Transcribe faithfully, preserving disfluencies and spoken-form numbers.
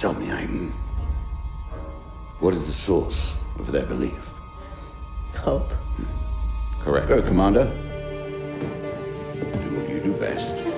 Tell me, Aiden, what is the source of their belief? Hope. Correct. Go, Commander. Do what you do best.